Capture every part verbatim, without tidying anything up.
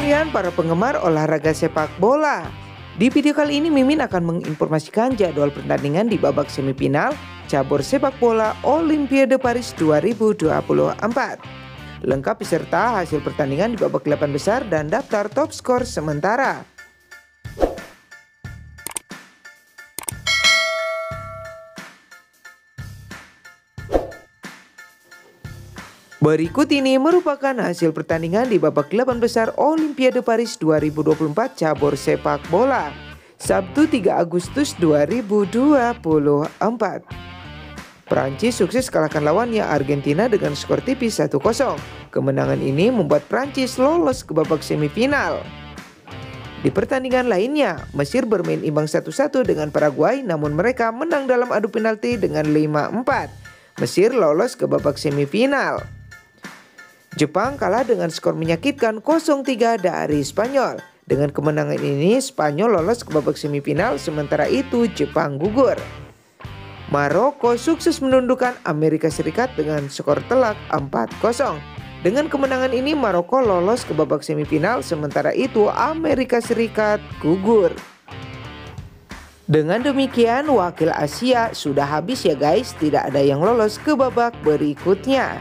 kalian para penggemar olahraga sepak bola. Di video kali ini Mimin akan menginformasikan jadwal pertandingan di babak semifinal cabur sepak bola Olimpiade Paris dua ribu dua puluh empat. Lengkap beserta hasil pertandingan di babak delapan besar dan daftar top skor sementara. Berikut ini merupakan hasil pertandingan di babak delapan besar Olimpiade Paris dua ribu dua puluh empat cabur sepak bola, Sabtu tiga Agustus dua ribu dua puluh empat. Prancis sukses kalahkan lawannya Argentina dengan skor tipis satu kosong. Kemenangan ini membuat Prancis lolos ke babak semifinal. Di pertandingan lainnya, Mesir bermain imbang satu satu dengan Paraguay, namun mereka menang dalam adu penalti dengan lima empat. Mesir lolos ke babak semifinal. Jepang kalah dengan skor menyakitkan nol tiga dari Spanyol. Dengan kemenangan ini, Spanyol lolos ke babak semifinal, sementara itu Jepang gugur. Maroko sukses menundukkan Amerika Serikat dengan skor telak empat kosong. Dengan kemenangan ini, Maroko lolos ke babak semifinal, sementara itu Amerika Serikat gugur. Dengan demikian, wakil Asia sudah habis ya guys, tidak ada yang lolos ke babak berikutnya.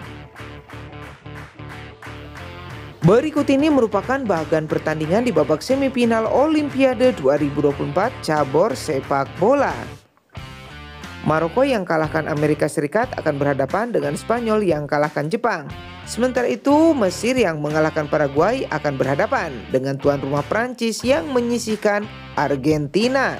Berikut ini merupakan bagian pertandingan di babak semifinal Olimpiade dua ribu dua puluh empat cabur sepak bola. Maroko yang kalahkan Amerika Serikat akan berhadapan dengan Spanyol yang kalahkan Jepang. Sementara itu, Mesir yang mengalahkan Paraguay akan berhadapan dengan tuan rumah Prancis yang menyisihkan Argentina.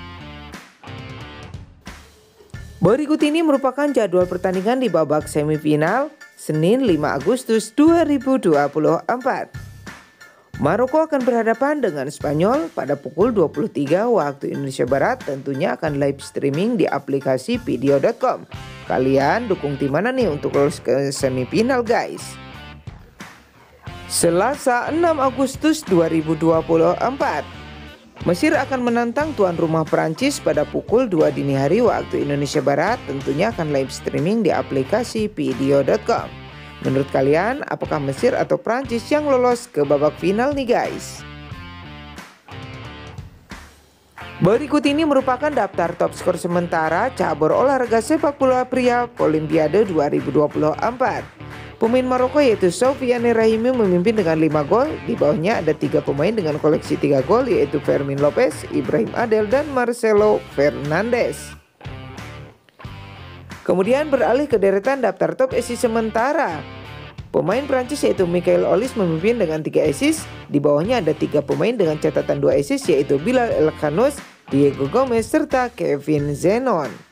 Berikut ini merupakan jadwal pertandingan di babak semifinal Senin lima Agustus dua ribu dua puluh empat. Maroko akan berhadapan dengan Spanyol pada pukul dua puluh tiga waktu Indonesia Barat, tentunya akan live streaming di aplikasi video dot com. Kalian dukung tim mana nih untuk lolos ke semifinal guys? Selasa enam Agustus dua ribu dua puluh empat. Mesir akan menantang tuan rumah Prancis pada pukul dua dini hari waktu Indonesia Barat, tentunya akan live streaming di aplikasi video dot com. Menurut kalian, apakah Mesir atau Prancis yang lolos ke babak final nih guys? Berikut ini merupakan daftar top skor sementara cabur olahraga sepak bola pria Olimpiade dua ribu dua puluh empat. Pemain Maroko yaitu Sofiane Rahimi memimpin dengan lima gol. Di bawahnya ada tiga pemain dengan koleksi tiga gol yaitu Fermin Lopez, Ibrahim Adel, dan Marcelo Fernandes. Kemudian beralih ke deretan daftar top assist sementara. Pemain Prancis yaitu Michael Olise memimpin dengan tiga assist. Di bawahnya ada tiga pemain dengan catatan dua assist yaitu Bilal El Khanous, Diego Gomez, serta Kevin Zenon.